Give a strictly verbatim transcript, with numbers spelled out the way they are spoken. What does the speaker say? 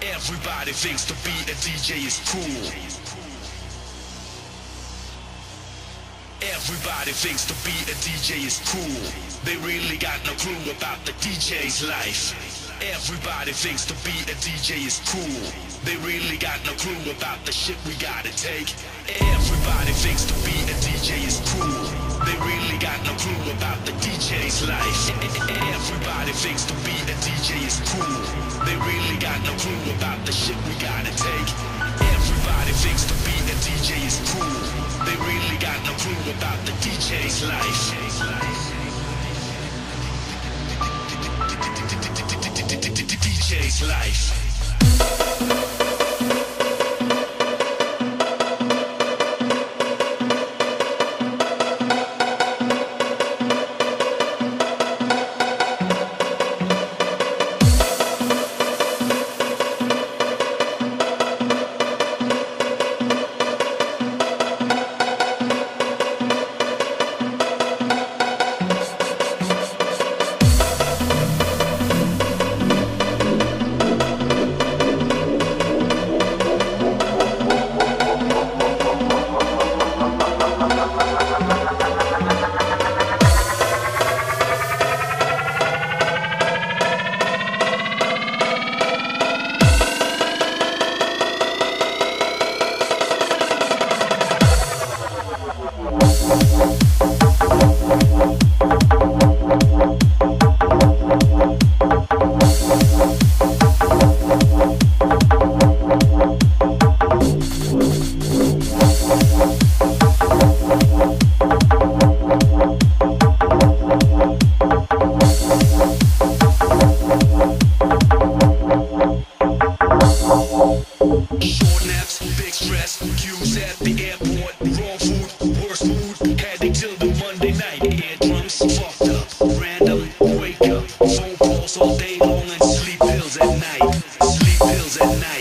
Everybody thinks to be a D J is cool. Everybody thinks to be a D J is cool. They really got no clue about the D J's life. Everybody thinks to be a D J is cool. They really got no clue about the shit we gotta take. Everybody thinks to be a D J is cool. They really got no clue about the D J's life. Everybody thinks to be a D J is cool. They really got no clue about the shit we gotta take. Everybody thinks to be a D J is cool. They really got no clue about the D J's life. D J's life. Short naps, big stress, queues at the airport, raw food, worst mood, heading till the Monday night. Eardrums fucked up, random, wake up, phone calls all day long and sleep pills at night, sleep pills at night.